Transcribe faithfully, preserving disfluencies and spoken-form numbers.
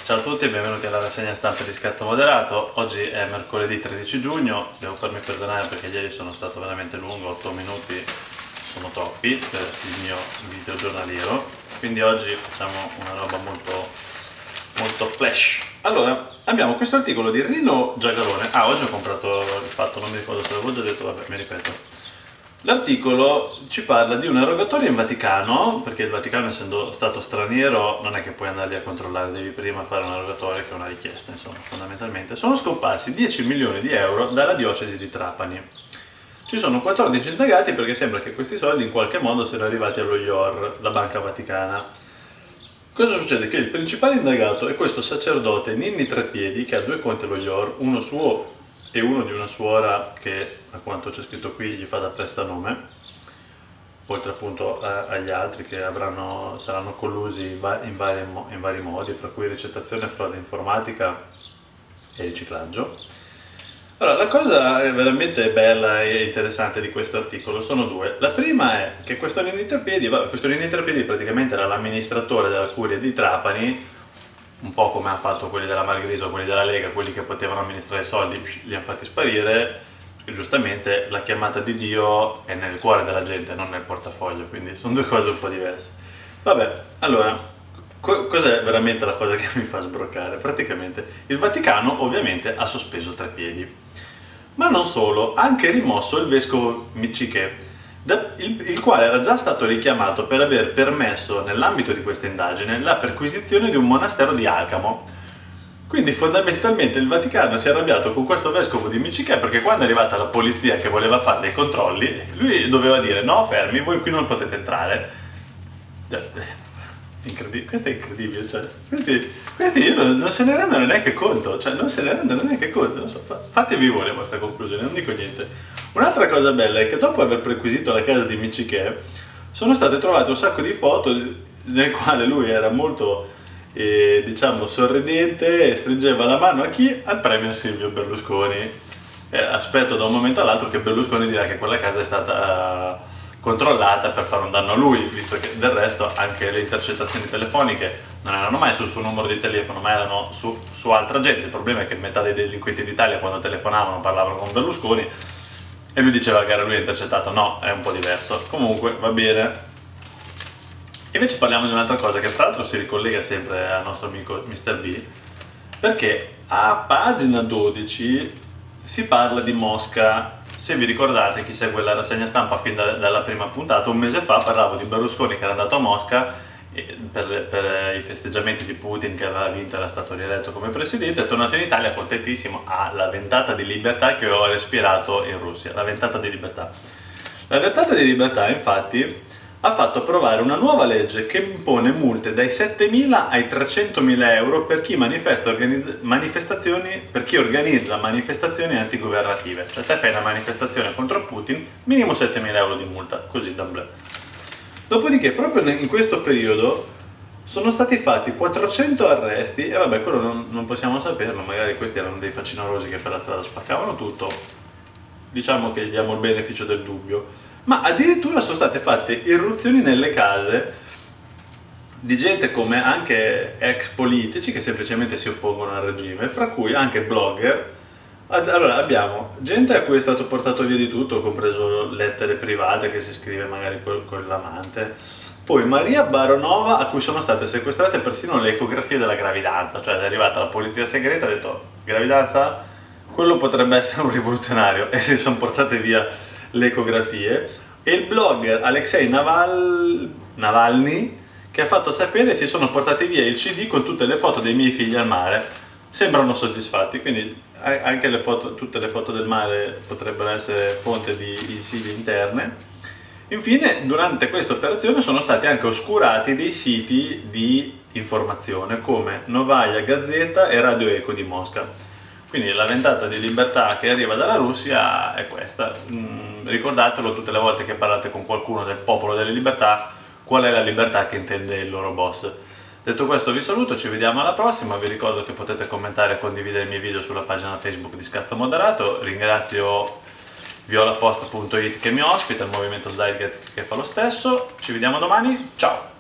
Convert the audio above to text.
Ciao a tutti e benvenuti alla rassegna stampa di Scazzo Moderato. Oggi è mercoledì tredici giugno, devo farmi perdonare perché ieri sono stato veramente lungo, otto minuti sono troppi per il mio video giornaliero, quindi oggi facciamo una roba molto, molto flash. Allora, abbiamo questo articolo di Rino Giagalone. Ah, oggi ho comprato il fatto, non mi ricordo se l'avevo già detto, vabbè, mi ripeto. L'articolo ci parla di una rogatoria in Vaticano, perché il Vaticano, essendo stato straniero, non è che puoi andarli a controllare, devi prima fare una rogatoria che è una richiesta, insomma, fondamentalmente. Sono scomparsi dieci milioni di euro dalla diocesi di Trapani. Ci sono quattordici indagati perché sembra che questi soldi in qualche modo siano arrivati allo I O R, la Banca Vaticana. Cosa succede? Che il principale indagato è questo sacerdote Ninni Trepiedi, che ha due conti allo I O R, uno suo e uno di una suora che, a quanto c'è scritto qui, gli fa da prestanome, oltre appunto a, agli altri che avranno, saranno collusi in, va, in, vari, in vari modi, fra cui ricettazione, frode informatica e riciclaggio. Allora, la cosa veramente bella e interessante di questo articolo sono due. La prima è che questo Ninni Trepiedi, questo Ninni Trepiedi praticamente era l'amministratore della curia di Trapani, un po' come hanno fatto quelli della Margherita o quelli della Lega, quelli che potevano amministrare i soldi, li hanno fatti sparire, e giustamente la chiamata di Dio è nel cuore della gente, non nel portafoglio, quindi sono due cose un po' diverse. Vabbè, allora, co cos'è veramente la cosa che mi fa sbroccare? Praticamente il Vaticano ovviamente ha sospeso Trepiedi, ma non solo, ha anche rimosso il vescovo Miccichè, Il, il quale era già stato richiamato per aver permesso, nell'ambito di questa indagine, la perquisizione di un monastero di Alcamo. Quindi fondamentalmente il Vaticano si è arrabbiato con questo vescovo di Miccichè perché quando è arrivata la polizia che voleva fare dei controlli, lui doveva dire: no, fermi, voi qui non potete entrare. Questo è incredibile, cioè, questi, questi io non, non se ne rendono neanche conto, cioè non se ne rendono neanche conto, non so, fatevi voi le vostre conclusioni, non dico niente. Un'altra cosa bella è che dopo aver perquisito la casa di Miccichè sono state trovate un sacco di foto nel quale lui era molto, eh, diciamo, sorridente e stringeva la mano a chi? Al premier Silvio Berlusconi. Eh, aspetto da un momento all'altro che Berlusconi dirà che quella casa è stata uh, controllata per fare un danno a lui, visto che del resto anche le intercettazioni telefoniche non erano mai sul suo numero di telefono, ma erano su, su altra gente. Il problema è che metà dei delinquenti d'Italia quando telefonavano parlavano con Berlusconi e lui diceva che era lui intercettato. No, è un po' diverso. Comunque va bene. Invece parliamo di un'altra cosa che tra l'altro si ricollega sempre al nostro amico mister B, perché a pagina dodici si parla di Mosca. Se vi ricordate, chi segue la rassegna stampa fin da, dalla prima puntata, un mese fa parlavo di Berlusconi che era andato a Mosca per, per i festeggiamenti di Putin che aveva vinto e era stato rieletto come presidente. È tornato in Italia contentissimo, ha la ventata di libertà che ho respirato in Russia, la ventata di libertà. La ventata di libertà infatti ha fatto approvare una nuova legge che impone multe dai settemila ai trecentomila euro per chi manifesta manifestazioni, per chi organizza manifestazioni antigovernative. Cioè te fai una manifestazione contro Putin, minimo settemila euro di multa, così d'amblè. Dopodiché proprio in questo periodo sono stati fatti quattrocento arresti, e vabbè, quello non, non possiamo saperlo, magari questi erano dei facinorosi che per la strada spaccavano tutto, diciamo che gli diamo il beneficio del dubbio. Ma addirittura sono state fatte irruzioni nelle case di gente come anche ex politici che semplicemente si oppongono al regime, fra cui anche blogger. Allora abbiamo gente a cui è stato portato via di tutto, compreso lettere private che si scrive magari con, con l'amante. Poi Maria Baronova, a cui sono state sequestrate persino le ecografie della gravidanza, cioè è arrivata la polizia segreta e ha detto: gravidanza? Quello potrebbe essere un rivoluzionario, e si sono portate via le ecografie. E il blogger Alexei Naval... Navalny, che ha fatto sapere si sono portati via il C D con tutte le foto dei miei figli al mare. Sembrano soddisfatti, quindi anche le foto, tutte le foto del mare potrebbero essere fonte di insidie interne. Infine, durante questa operazione sono stati anche oscurati dei siti di informazione come Novaya Gazeta e Radio Eco di Mosca. Quindi la ventata di libertà che arriva dalla Russia è questa. Mm, ricordatelo tutte le volte che parlate con qualcuno del popolo delle libertà, qual è la libertà che intende il loro boss. Detto questo vi saluto, ci vediamo alla prossima, vi ricordo che potete commentare e condividere i miei video sulla pagina Facebook di Scazzo Moderato. Ringrazio violapost punto it che mi ospita, il movimento Zeitgeist che fa lo stesso. Ci vediamo domani, ciao!